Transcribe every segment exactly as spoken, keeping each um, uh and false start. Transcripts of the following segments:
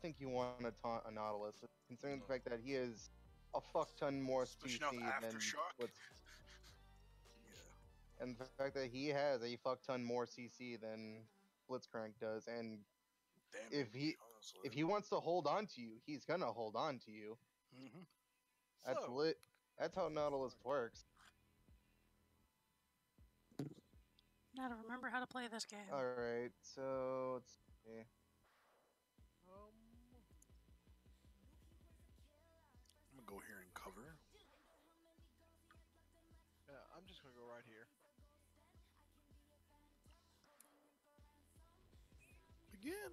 think you want to taunt a Nautilus, considering the fact that he is a fuck ton more Especially C now C with than Aftershock. what's, Yeah. and the fact that he has a fuck ton more C C than Blitzcrank does, and if Damage, he honestly. if he wants to hold on to you, he's gonna hold on to you. Mm-hmm. That's So, lit. That's how Nautilus works. Now to remember how to play this game. All right, so let's see. um, I'm gonna go here and cover. yeah, I'm just gonna go right here. Begin.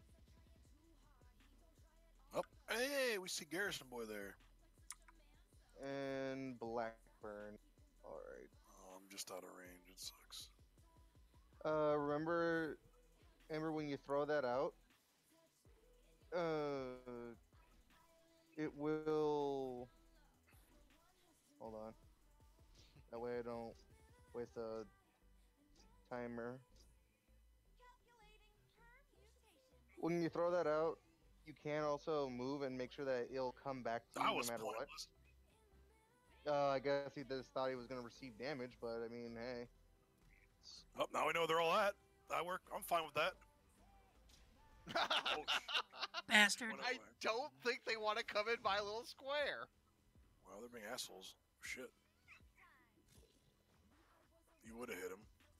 Oh, hey, we see Garrison Boy there. And Blackburn. All right. Oh, I'm just out of range. It sucks. Uh, remember, remember when you throw that out? Uh, it will. Hold on. That way I don't waste a timer. When you throw that out, you can also move and make sure that it'll come back to you I no was matter what. pointless. Uh, I guess he just thought he was gonna receive damage, but I mean, hey. Oh, now we know where they're all at. I work. I'm fine with that. Oh, Bastard. Went I away. don't think they want to come in my little square. Well, they're being assholes. Shit. You would have hit him.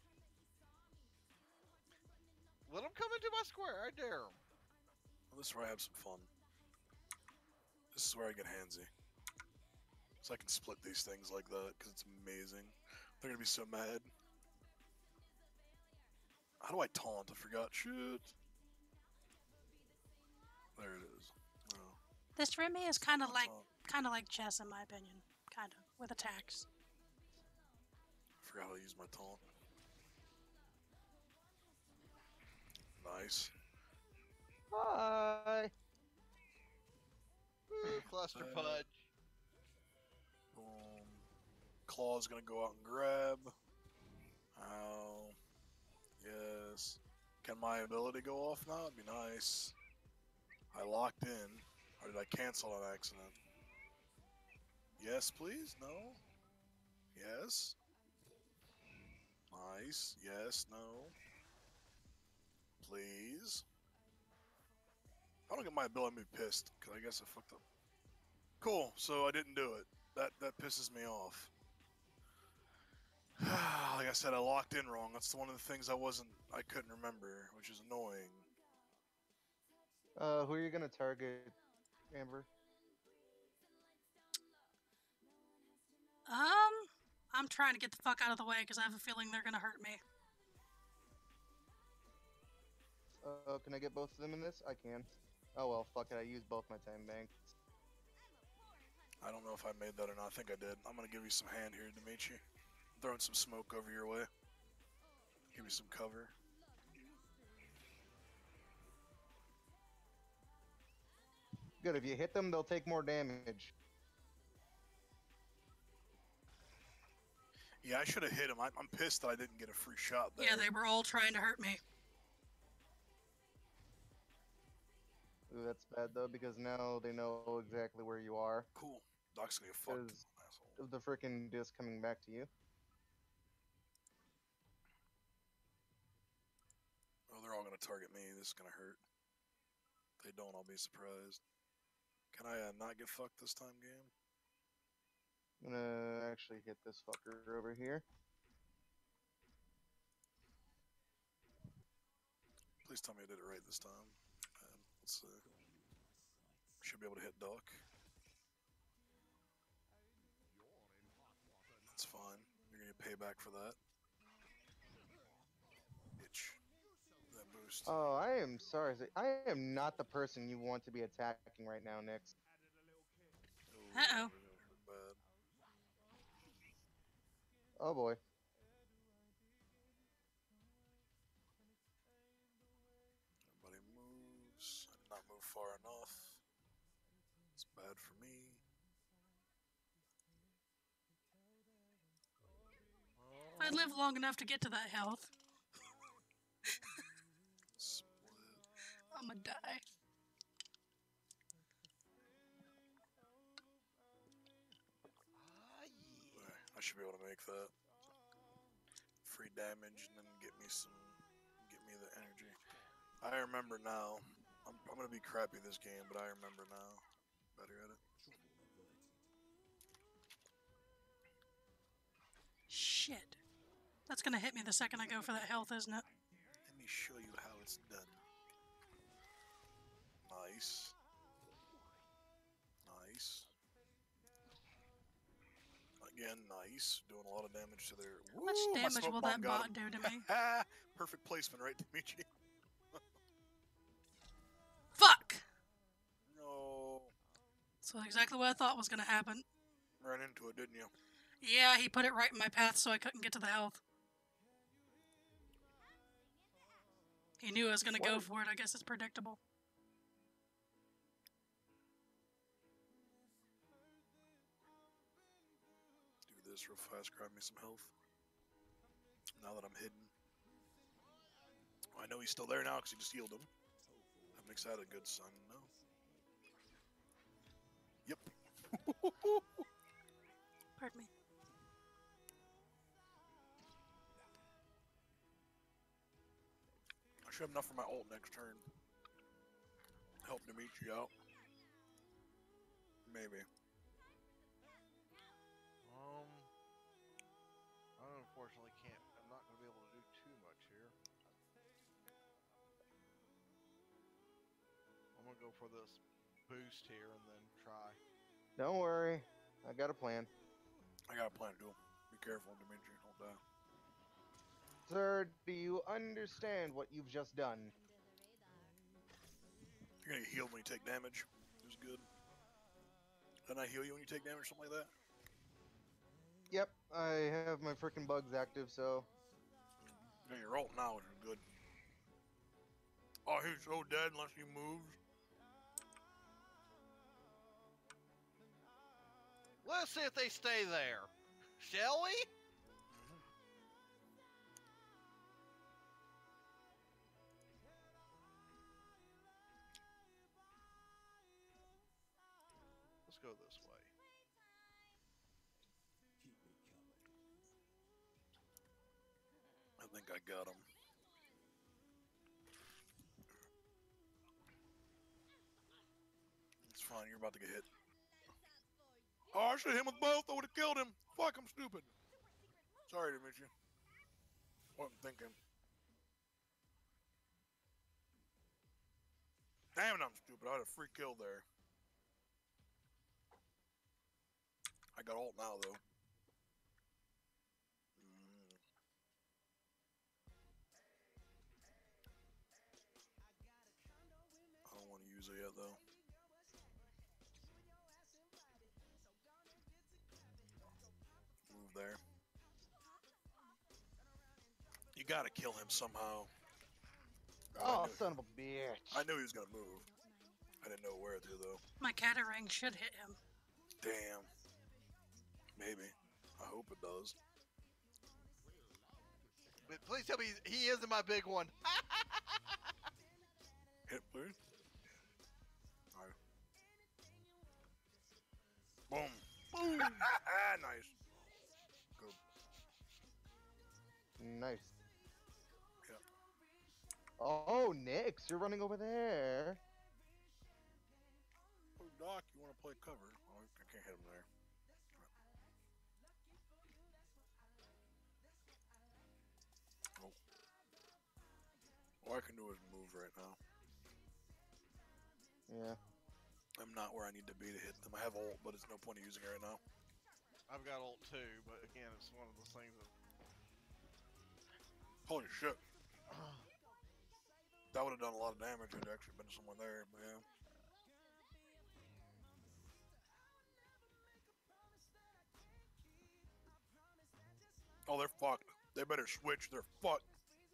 Let them come into my square. I dare them. Well, this is where I have some fun. This is where I get handsy. So I can split these things like that, because it's amazing. They're going to be so mad. How do I taunt? I forgot. Shit. There it is. Oh. This Remy is kind of like Taunt. kind of like chess in my opinion, kind of with attacks. I forgot how to use my taunt. Nice. Hi. Ooh, cluster Uh, punch. Boom. Claw's gonna go out and grab. Ow. Yes. Can my ability go off now? It'd be nice. I locked in. Or did I cancel on accident? Yes, please? No? Yes? Nice. Yes, no? Please? If I don't get my ability, I'm gonna be pissed, because I guess I fucked up. Cool, so I didn't do it. That that pisses me off. Like I said, I locked in wrong. That's one of the things I wasn't, I couldn't remember, which is annoying. Uh, who are you gonna target, Amber? Um, I'm trying to get the fuck out of the way because I have a feeling they're gonna hurt me. Uh, can I get both of them in this? I can. Oh well, fuck it. I used both my time banks. I don't know if I made that or not. I think I did. I'm gonna give you some hand here, Dimitri. Throwing some smoke over your way. Give you some cover. Good. If you hit them, they'll take more damage. Yeah, I should have hit him. I, I'm pissed that I didn't get a free shot there. Yeah, they were all trying to hurt me. Ooh, that's bad though, because now they know exactly where you are. Cool. Doc's gonna get fucked. Because Asshole. of the freaking disc coming back to you. Oh, they're all gonna target me. This is gonna hurt. If they don't, I'll be surprised. Can I uh, not get fucked this time, game? I'm gonna actually hit this fucker over here. Please tell me I did it right this time. And let's see. Should be able to hit Doc. That's fine. You're gonna get payback for that. Bitch. That boost. Oh, I am sorry. I am not the person you want to be attacking right now, Nix. Ooh, Uh-oh. Bad. Oh boy. Everybody moves. I did not move far enough. It's bad for me. If I live long enough to get to that health, Split. I'm gonna die. should be able to make that. Free damage and then get me some, get me the energy. I remember now. I'm, I'm gonna be crappy this game, but I remember now. Better at it. Shit. That's gonna hit me the second I go for that health, isn't it? Let me show you how it's done. Nice. Nice. Again, nice. Doing a lot of damage to their. How much Woo, my damage smoke will bomb that got bot him. do to me? Perfect placement, right, Dimitri? Fuck! No. So exactly what I thought was gonna happen. Ran into it, didn't you? Yeah, he put it right in my path so I couldn't get to the health. He knew I was gonna go What? for it. I guess it's predictable. Do this real fast, grab me some health. Now that I'm hidden. I know he's still there now because he just healed him. That makes that a good sign, no? Yep. Pardon me. I should have enough for my ult next turn. Help Dimitri out. Maybe. Um, I unfortunately can't. I'm not going to be able to do too much here. I'm going to go for this boost here and then try. Don't worry, I got a plan. I got a plan to do. Be careful, Dimitri. Don't die. Sir, do you understand what you've just done? You're gonna get healed when you take damage. It's good. Doesn't I heal you when you take damage, something like that? Yep, I have my freaking bugs active, so Yeah, you're ult now, which is good. Oh, he's so dead unless he moves. Let's see if they stay there. Shall we? Let's go this way. I think I got him. It's fine, you're about to get hit. Oh, I should hit him with both. I would have killed him. Fuck, I'm stupid. Sorry, Dimitri. What I'm thinking. Damn it, I'm stupid. I had a free kill there. I got ult now, though. Mm. I don't want to use it yet, though. Move there. You gotta kill him somehow. I oh, knew- son of a bitch! I knew he was gonna move. I didn't know where to, though. My Catarang should hit him. Damn. Maybe. I hope it does. But please tell me he isn't my big one. Hit, please. Alright. Boom. Boom. Nice. Good. Nice. Yep. Oh, Nix, you're running over there. Oh, Doc, you want to play cover? Oh, I can't hit him there. Oh. All I can do is move right now. Yeah. I'm not where I need to be to hit them. I have ult, but it's no point in using it right now. I've got ult too, but again, it's one of those things that. Holy shit. That would have done a lot of damage had there actually been someone there, but yeah. Oh, they're fucked. They better switch. They're fucked.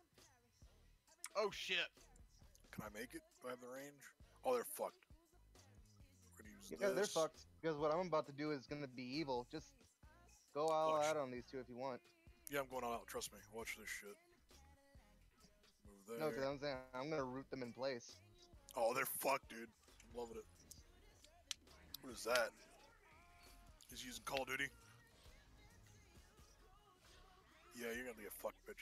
Oh shit! Can I make it? Do I have the range? Oh, they're fucked. We're gonna use Yeah, this. they're fucked. Because what I'm about to do is gonna be evil. Just go all Watch. out on these two if you want. Yeah, I'm going all out. Trust me. Watch this shit. Move No, there. because I'm saying I'm gonna root them in place. Oh, they're fucked, dude. I'm loving it. What is that? He's using Call of Duty. Yeah, you're gonna get fucked, bitch.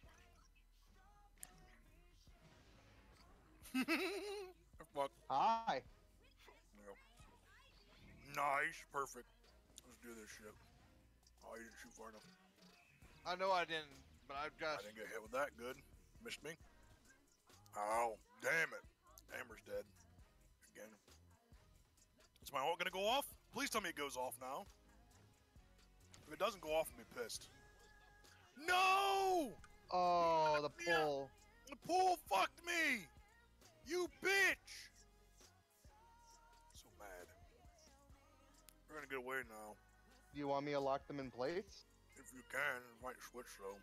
Fuck. Hi. Yeah. Nice, perfect. Let's do this shit. Oh, you didn't shoot far enough. I know I didn't, but I've I just. didn't get hit with that. Good. Missed me. Oh, damn it. Amber's dead. Again. Is my ult gonna go off? Please tell me it goes off now. If it doesn't go off, I'll be pissed. No! Oh, the pull. The pool fucked me! You bitch! So mad. We're gonna get away now. Do you want me to lock them in place? If you can, it might switch though.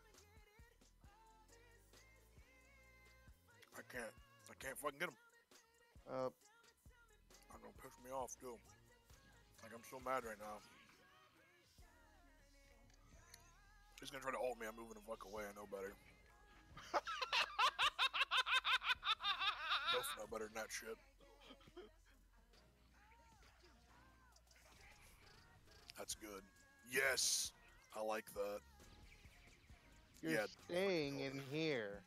I can't. I can't fucking get him. Uh, I'm gonna piss me off too. Like I'm so mad right now. He's gonna try to ult me. I'm moving the fuck away. I know better. Both know better than that shit. That's good. Yes, I like that. you're Yeah, staying fucking in here.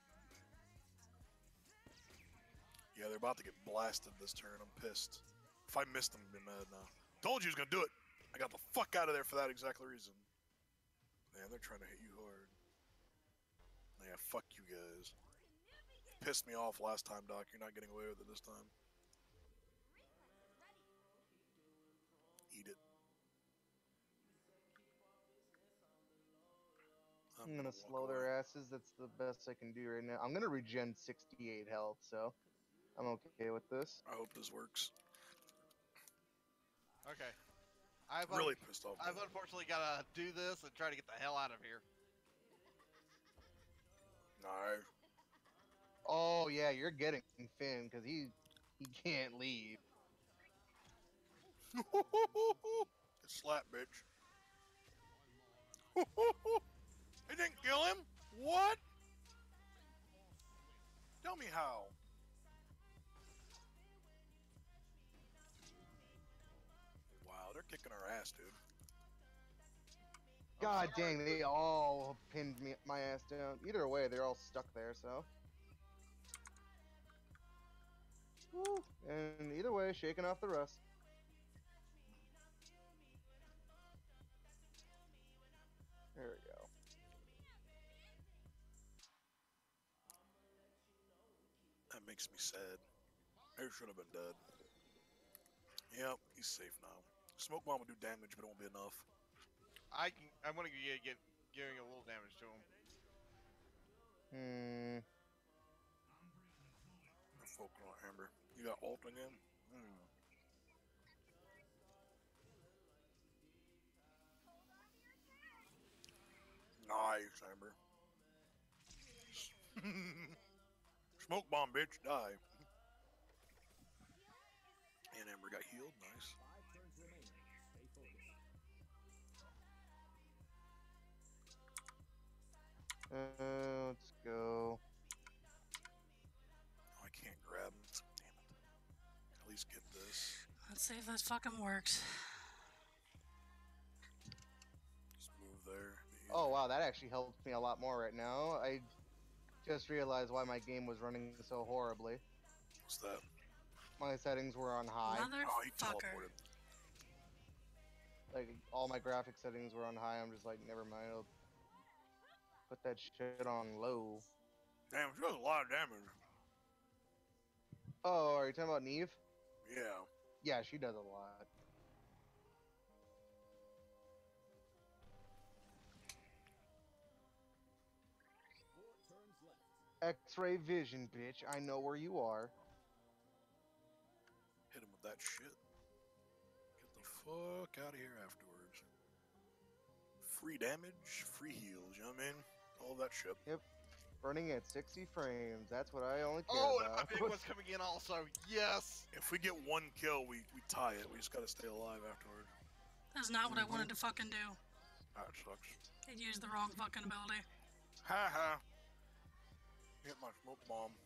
Yeah, they're about to get blasted this turn. I'm pissed. If I missed them, I'd be mad now. Told you he was gonna do it. I got the fuck out of there for that exact reason. Man, they're trying to hit you hard. Yeah, fuck you guys. Pissed me off last time, Doc. You're not getting away with it this time. Eat it. I'm gonna walk slow their away. asses. That's the best I can do right now. I'm gonna regen sixty-eight health, so I'm okay with this. I hope this works. Okay. I've Really un- pissed off. I've man. unfortunately gotta do this and try to get the hell out of here. Nice. Oh yeah, you're getting Finn because he he can't leave. Get slapped, bitch. It didn't kill him? What? Tell me how. Wow, they're kicking our ass, dude. God sorry. dang, they all pinned me my ass down. Either way, they're all stuck there. So. Woo. And either way, shaking off the rust. There we go. That makes me sad. He should have been dead. Yep, he's safe now. Smoke bomb will do damage, but it won't be enough. I can. I'm gonna get, get giving a little damage to him. Hmm. I'm focusing on Amber. You got ult again? Hmm. Nice, Amber. Smoke bomb, bitch, die. And Amber got healed, nice. Uh, let's go. Oh, I can't grab him. Damn it. At least get this. Let's see if this fucking works. Just move there. Oh wow, that actually helps me a lot more right now. I just realized why my game was running so horribly. What's that? My settings were on high. Oh, he Motherfucker. teleported. Like all my graphic settings were on high. I'm just like, never mind. I'll put that shit on low. Damn, she does a lot of damage. Oh, are you talking about Neve? Yeah. Yeah, she does a lot. X-ray vision, bitch. I know where you are. Hit him with that shit. Get the fuck out of here afterwards. Free damage, free heals, you know what I mean? All that shit. Yep. Running at sixty frames. That's what I only care Oh, and my about. big one's coming in also. Yes. If we get one kill, we, we tie it. We just gotta stay alive afterwards. That's not what Mhm. I wanted to fucking do. That sucks. It used the wrong fucking ability. Ha ha. Hit my smoke bomb.